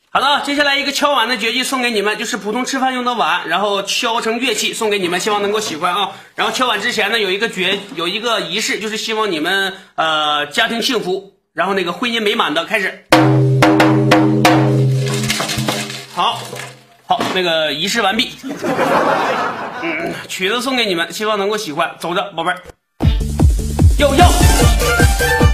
好了，接下来一个敲碗的绝技送给你们，就是普通吃饭用的碗，然后敲成乐器送给你们，希望能够喜欢啊。然后敲碗之前呢，有一个仪式，就是希望你们家庭幸福，然后那个婚姻美满的开始。好，那个仪式完毕。曲子送给你们，希望能够喜欢。走着，宝贝儿。哟哟。